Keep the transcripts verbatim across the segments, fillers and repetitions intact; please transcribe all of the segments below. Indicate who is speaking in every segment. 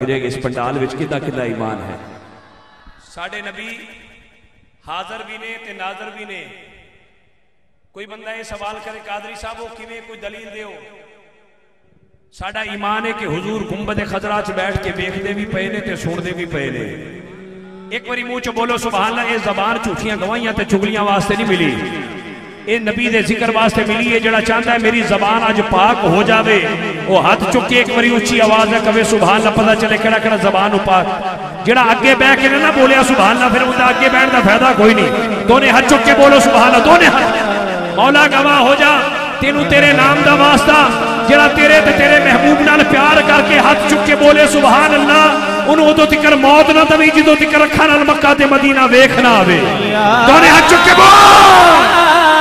Speaker 1: اس پنڈال وچ کدا کدا ایمان ہے
Speaker 2: ساڑھے نبی حاضر بھی نے تے ناظر بھی نے کوئی بندہ یہ سوال کرے قادری صاحب وہ کیویں کوئی دلیل دیو ساڑھا ایمان ہے کہ حضور گنبد خضرا چ بیٹھ کے ویکھدے بھی پئے نے تے سندے بھی پئے نے ایک باری منہ چ بولو سبحان اللہ یہ زبان جھوٹیاں گواہیاں تے چگلیاں واسطے نہیں ملی اے نبی دے ذکر واسطے ملی ہے جڑا چاہتا ہے میری زبان آج پاک ہو جاوے وہ ہاتھ چک کے ایک باری اونچی آواز ہے کبھی سبحان اللہ پتہ چلے کڑا کڑا زبان پاک جڑا اگے بیٹھ کے نہ بولیا سبحان اللہ پھر اوندا اگے بیٹھ دا فائدہ کوئی نہیں دونے ہاتھ چک کے بولو سبحان اللہ دونے ہاتھ مولا گواہ ہو جا تینوں تیرے نام دا واسطہ جڑا تیرے تے تیرے محبوب نال پیار کر کے ہاتھ چک کے بولے سبحان اللہ انہوں ادو تکر موت نہ دوی جدو تکر رکھا نال مکہ تے مدینہ ویکھنا آوے دونے ہاتھ چک کے بول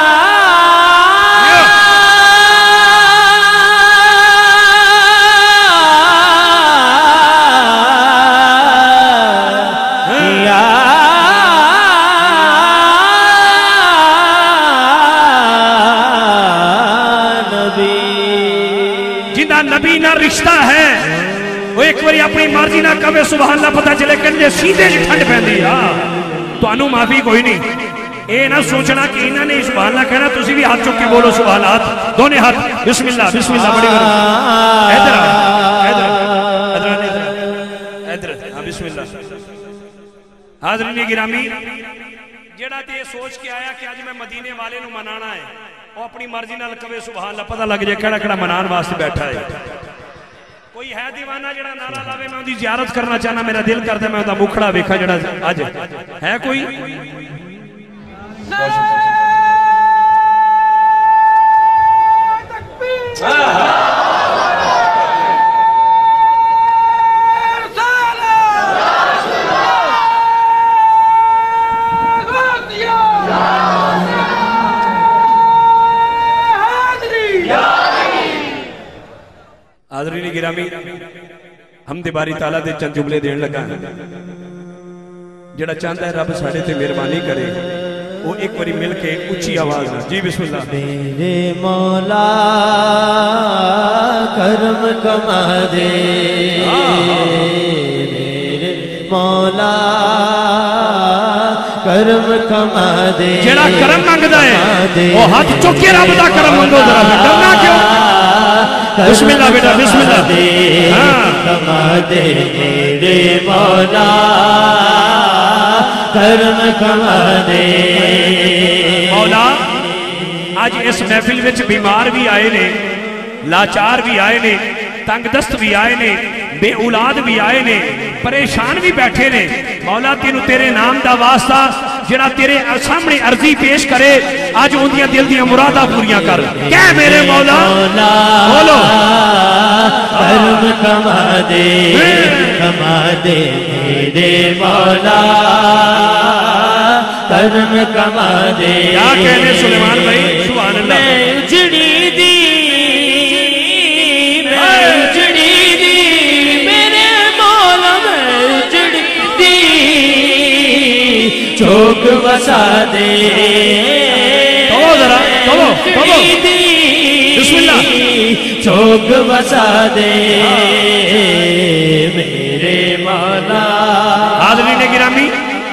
Speaker 2: نبی نہ رشتہ ہے وہ ایک باری اپنی مرضی نہ کبے سبحان اللہ پتہ چلے کہ سیدھے جی ٹھنڈ پہندی تو انہوں معافی کوئی نہیں اے نہ سوچنا کہ انہوں نے سبحان اللہ کہنا تسی بھی ہاتھ چک کے بولو سبحان اللہ دونے ہاتھ بسم اللہ بسم اللہ بڑی بڑی ایدر ایدر ایدر ایدر ہاں بسم اللہ حاضرین گرامی جڑا تے سوچ کے آیا کہ آج میں مدینے والے نو منانا ہے وہ اپنی مرضی نال کبے سبحان اللہ پتہ لگ جائے کڑا کڑا منان واسطے بیٹھا ہے کوئی ہے دیوانہ جڑا نعرہ لاوے میں اندھی زیارت کرنا چاہنا میرا دل کرتا ہے میں اندھا مکھڑا ویکھا جڑا آج ہے کوئی حاضرین گرامی ہم دے باری تعالیٰ دے چند جملے دین لگا جڑا چاہتا ہے رب ساڑھے تے مہربانی کرے وہ ایک باری مل کے اچھی آواز ہے جی بسم اللہ
Speaker 3: میرے مولا کرم کما دے میرے مولا کرم کما دے
Speaker 2: جڑا کرم مانگدا ہے وہ ہاتھ چک کے رب دا کرم مانگو ذرا ڈرنا کیوں بسم اللہ بیٹا بسم اللہ
Speaker 3: کما دے میرے مولا کرم کما دے
Speaker 2: مولا آج اس محفل وچ بیمار بھی آئے نے لاچار بھی آئے نے تنگ دست بھی آئے نے بے اولاد بھی آئے نے پریشان بھی بیٹھے نے مولا تینوں تیرے نام دا واسطہ جڑا تیرے سامنے عرضی پیش کرے آج اندیاں دل دیاں مرادہ پوریاں کر کہہ میرے مولا بولو
Speaker 3: کرم کما دے کما دے میرے مولا کرم کما دے
Speaker 2: کیا کہنے سلیمان بھائی سبحان اللہ
Speaker 3: میں اجڑی دی میں اجڑی دی میرے مولا میں اجڑی دی چوک وسا دے
Speaker 2: تو ذرا تو تو بسم اللہ
Speaker 3: چوک وسا دے میرے مولا
Speaker 2: حاضرین گرامی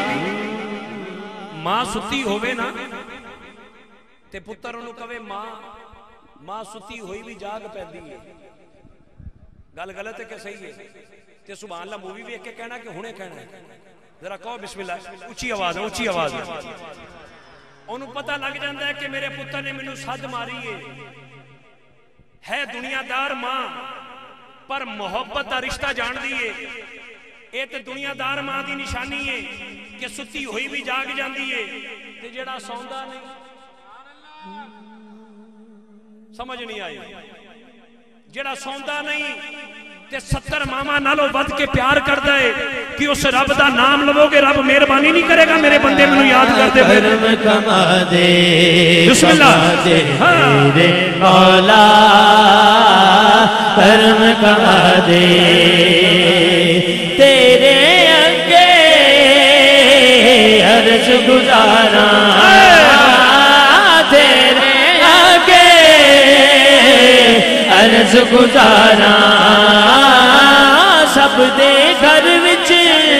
Speaker 2: ماں ستی ہوئے نا تے پتر انہوں کہے ماں ماں ستی ہوئی بھی جاگ پہندی ہے گل غلط ہے کہ صحیح ہے تے سبحان اللہ مووی بھی ایک کے کہنا کہ ہونے کہنا ہے ذرا کہو بسم اللہ اچھی آواز ہے اچھی آواز ہے انہوں پتہ لگ جاندہ ہے کہ میرے پتر نے منو صد ماری ہے ہے دنیا دار ماں پر محبت دا رشتہ جان دیئے اے تے دنیا دار ماں دی نشانی ہے کہ ستی ہوئی بھی جاگ جاندی ہے تے جڑا سوندا نہیں سمجھ نہیں آئی جڑا سوندا نہیں تے ستر ماما نالو ود کے پیار کر دائے کہ اس رب دا نام لو گے رب مہربانی نہیں کرے گا میرے بندے میں یاد کر دے
Speaker 3: کرم کما دے
Speaker 2: بسم اللہ
Speaker 3: میرے مولا کرم کما دے تیرے اگے عرض گزارا تیرے اگے عرض گزارا سب دے گھر وچ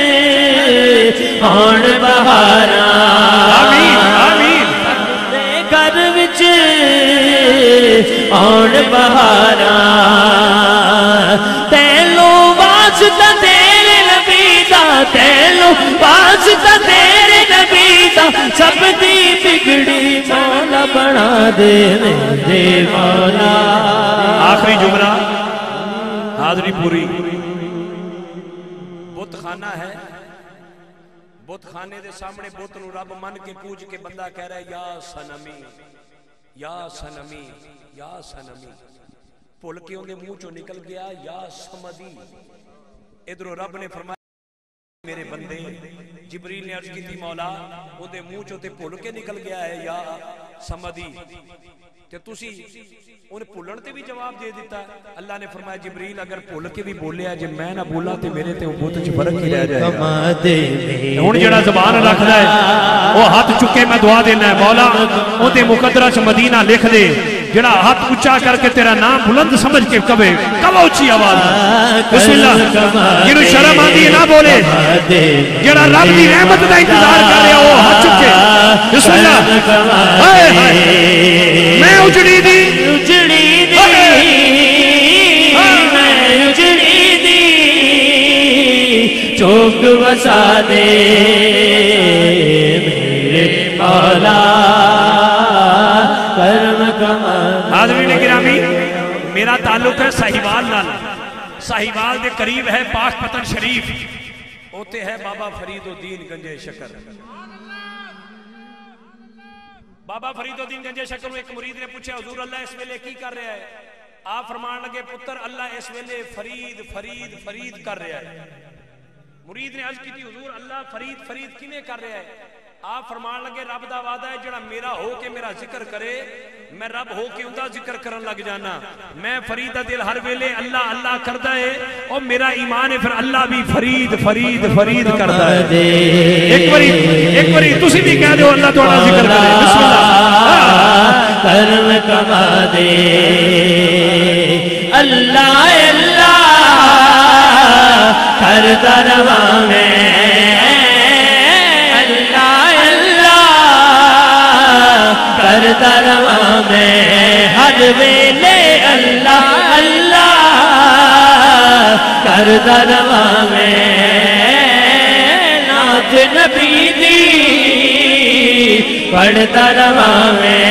Speaker 3: آن بہاراں
Speaker 2: آمین آمین
Speaker 3: سب دے گھر وچ آن بہاراں تینو واسطہ تیرے نبی دا تینو واسطہ تیرے نبی دا سب دی بگڑی مولا بنا دے میرے مولا
Speaker 2: آخری جملہ حاضری پوری بت خانہ ہے بت خانے دے سامنے بت نو رب من کے پوج کے بندہ کہہ رہا ہے یا سنمی یا سنمی یا سنمی پھول کے اندے منہ چو نکل گیا یا سمدی ادھر رب نے فرمایا میرے بندے جبریل نے عرض کی تھی مولا وہ دے منہ چو تے پھول کے نکل گیا ہے یا سمدی کہ تسی انہیں پھولن تے بھی جواب دے دیتا ہے اللہ نے فرمایا جبریل اگر پھول کے بھی بولے آئے جب میں نہ بولا تے میرے تے وہ بہت اچھ فرق ہی رہ جائے گا ہون جڑا زبان رکھ دائے وہ ہاتھ چکے میں دعا دینا ہے مولا وہ تے مقدرہ چھ مدینہ لکھ دے جڑا ہاتھ اچھا کر کے تیرا نام بلند سمجھ کے کبے کب اچھی آواز بسم اللہ جنہوں شرم آدھی نہ بولے جڑا رب دی رحمت دا انتظار کر رہے وہ ہاتھ چکے بسم اللہ میں اجڑی دی
Speaker 3: اجڑی دی میں اجڑی دی چوک وسا دے میرے مولا کرم کمال
Speaker 2: حاضرین گرامی میرا تعلق ہے ساہیوال نال ساہیوال دے قریب ہے پاک پتن شریف ہوتے ہے بابا فرید الدین گنجے شکر بابا فرید الدین گنجے شکر ایک مرید نے پوچھا حضور اللہ اس ویلے کی کر رہا ہے آپ فرمان لگے پتر اللہ اس ویلے فرید فرید فرید کر رہا ہے مرید نے عرض کی تھی حضور اللہ فرید فرید کینے کر رہا ہے آپ فرمان لگے رب دا وعدہ ہے جڑا میرا ہو کے میرا ذکر کرے میں رب ہو کے اندہ ذکر کرن لگ جانا میں فرید دل ہر ویلے اللہ اللہ کردہ ہے اور میرا ایمان ہے پھر اللہ بھی فرید فرید فرید کردہ ہے ایک باری ایک باری تسی بھی کہہ دو اللہ تو اللہ ذکر کرے بسم اللہ
Speaker 3: کرم کما دے اللہ اللہ کردہ روا میں کردہ روا میں ہر ویلے اللہ اللہ کردہ روا میں نعت نبی دی پڑھتا روا میں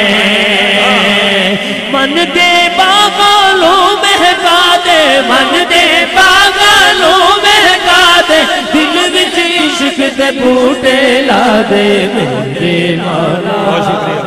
Speaker 3: من دے باغالوں مہکا دے من دے باغالوں مہکا دے دل وچ عشق دے بوٹے لا دے میرے مولا
Speaker 2: بہت شکریہ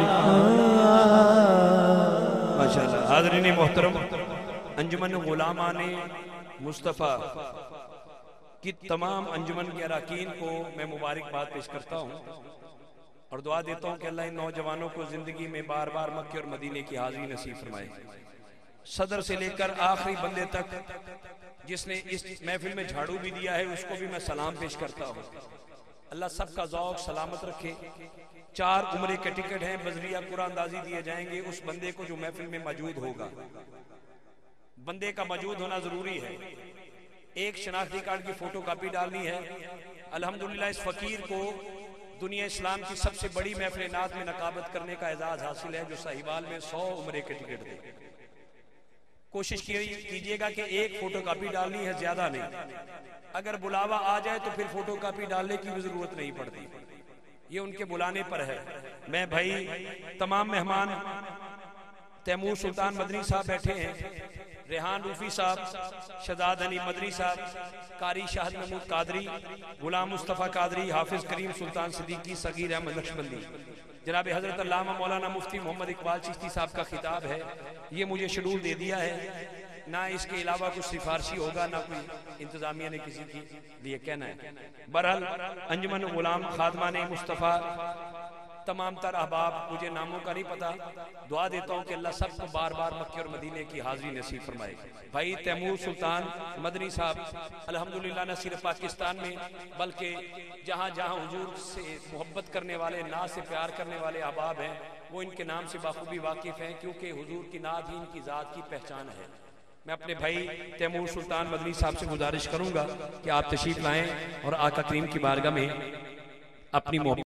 Speaker 2: حاضرین محترم انجمن غلامان مصطفیٰ کی تمام انجمن کے اراکین کو میں مبارکباد پیش کرتا ہوں اور دعا دیتا ہوں کہ اللہ ان نوجوانوں کو زندگی میں بار بار مکہ اور مدینے کی حاضری نصیب فرمائے صدر سے لے کر آخری بندے تک جس نے اس محفل میں جھاڑو بھی دیا ہے اس کو بھی میں سلام پیش کرتا ہوں اللہ سب کا ذوق سلامت رکھے چار عمرے کے ٹکٹ ہیں بذریعہ قرآن اندازی دیے جائیں گے اس بندے کو جو محفل میں موجود ہوگا بندے کا موجود ہونا ضروری ہے ایک شناختی کارڈ کی فوٹو کاپی ڈالنی ہے الحمدللہ اس فقیر کو دنیا اسلام کی سب سے بڑی محفل نعت میں نقابت کرنے کا اعزاز حاصل ہے جو ساہیوال میں سو عمرے کے ٹکٹ دے کوشش کیجئے گا کہ ایک فوٹو کاپی ڈالنی ہے زیادہ نہیں اگر بلاوا آ جائے تو پھر فوٹو کاپی ڈالنے کی بھی ضرورت نہیں پڑتی یہ ان کے بلانے پر ہے میں بھائی تمام مہمان تیمور سلطان مدنی صاحب بیٹھے ہیں ریحان روفی صاحب شہزاد علی مدنی صاحب قاری شاہد محمود قادری غلام مصطفیٰ قادری حافظ کریم سلطان صدیقی صغیر احمد نقشبندی جناب حضرت علامہ مولانا مفتی محمد اقبال چشتی صاحب کا خطاب ہے یہ مجھے شیڈول دے دیا ہے نہ اس کے علاوہ کچھ سفارشی ہوگا نہ کوئی انتظامیہ نے کسی کی لیے کہنا ہے برحال انجمن غلام خادمان مصطفیٰ تمام تر احباب مجھے ناموں کا نہیں پتا دعا دیتا ہوں کہ اللہ سب کو بار بار مکہ اور مدینے کی حاضری نصیب فرمائے بھائی تیمور سلطان مدنی صاحب الحمدللہ نہ صرف پاکستان میں بلکہ جہاں جہاں حضور سے محبت کرنے والے نعت سے پیار کرنے والے احباب ہیں وہ ان کے نام سے بخوبی واقف ہیں کیونکہ حضور کی نعت ہی ان کی ذات کی پہچان ہے میں اپنے بھائی تیمور سلطان مدنی صاحب سے گزارش کروں گا کہ آپ تشریف لائیں اور آقا کریم کی بارگاہ میں اپنی محبت